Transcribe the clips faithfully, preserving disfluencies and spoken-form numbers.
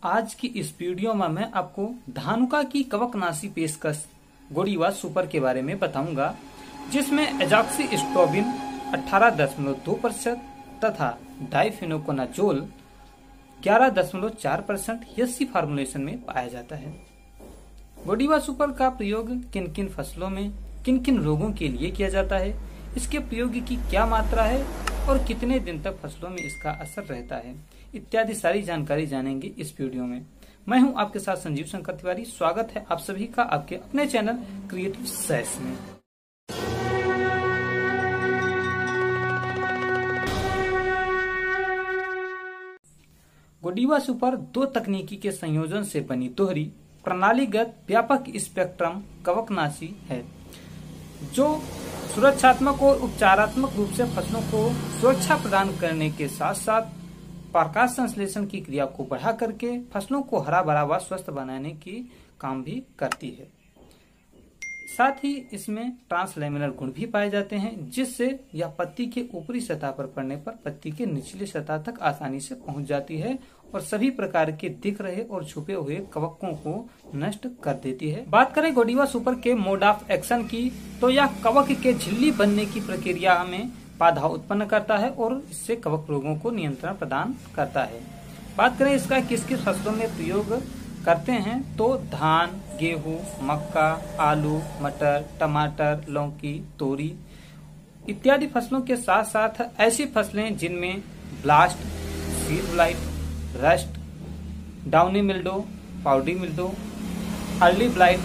आज की इस वीडियो में मैं आपको धानुका की कवकनाशी पेशकश गोडीवा सुपर के बारे में बताऊंगा, जिसमें एजॉक्सिस्ट्रोबिन अठारह दशमलव दो प्रतिशत तथा डाइफेनोकोनाजोल ग्यारह दशमलव चार प्रतिशत एससी फार्मूलेशन में पाया जाता है। गोडीवा सुपर का प्रयोग किन किन फसलों में किन किन रोगों के लिए किया जाता है, इसके प्रयोग की क्या मात्रा है और कितने दिन तक फसलों में इसका असर रहता है, इत्यादि सारी जानकारी जानेंगे इस वीडियो में। मैं हूं आपके साथ संजीव शंकर तिवारी। स्वागत है आप सभी का आपके अपने चैनल क्रिएटिव साइंस में। गोडीवा सुपर दो तकनीकी के संयोजन से बनी दोहरी प्रणालीगत व्यापक स्पेक्ट्रम कवकनाशी है, जो सुरक्षात्मक और उपचारात्मक रूप से फसलों को सुरक्षा प्रदान करने के साथ साथ प्रकाश संश्लेषण की क्रिया को बढ़ा करके फसलों को हरा भरा व स्वस्थ बनाने की काम भी करती है। साथ ही इसमें ट्रांसलैमिनर गुण भी पाए जाते हैं, जिससे यह पत्ती के ऊपरी सतह पर पड़ने पर पत्ती के निचली सतह तक आसानी से पहुंच जाती है और सभी प्रकार के दिख रहे और छुपे हुए कवकों को नष्ट कर देती है। बात करें गोडीवा सुपर के मोड ऑफ एक्शन की, तो यह कवक के झिल्ली बनने की प्रक्रिया में बाधा उत्पन्न करता है और इससे कवक रोगों को नियंत्रण प्रदान करता है। बात करें इसका किस किस फसलों में प्रयोग करते हैं, तो धान, गेहूं, मक्का, आलू, मटर, टमाटर, लौकी, तोरी इत्यादि फसलों के साथ साथ ऐसी फसलें जिनमें blast, seed blight, rust, downy mildew, powdery mildew, early blight,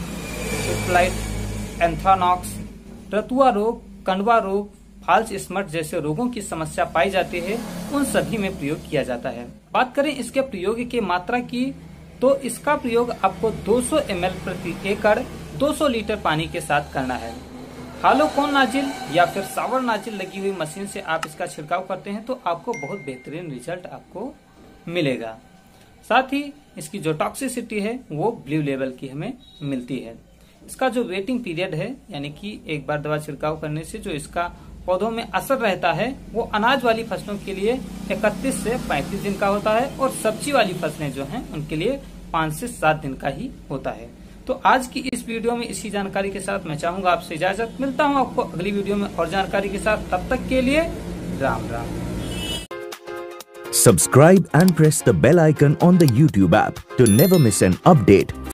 blight, anthracnose, रतुआ रोग, कंडवा रोग, फाल्स स्मट जैसे रोगों की समस्या पाई जाती है, उन सभी में प्रयोग किया जाता है। बात करें इसके प्रयोग की मात्रा की, तो इसका प्रयोग आपको दो सौ एम एल प्रति एकड़ दो सौ लीटर पानी के साथ करना है। हालोकोन नाजिल या फिर सावर नाजिल लगी हुई मशीन से आप इसका छिड़काव करते हैं तो आपको बहुत बेहतरीन रिजल्ट आपको मिलेगा। साथ ही इसकी जो टॉक्सिसिटी है वो ब्लू लेवल की हमें मिलती है। इसका जो वेटिंग पीरियड है, यानी कि एक बार दवा छिड़काव करने से जो इसका पौधों में असर रहता है, वो अनाज वाली फसलों के लिए इकतीस से पैंतीस दिन का होता है और सब्जी वाली फसलें जो हैं उनके लिए पाँच से सात दिन का ही होता है। तो आज की इस वीडियो में इसी जानकारी के साथ मैं चाहूंगा आपसे इजाजत। मिलता हूं आपको अगली वीडियो में और जानकारी के साथ, तब तक के लिए Ram Ram. Subscribe and press the bell icon on the YouTube app to never miss an update.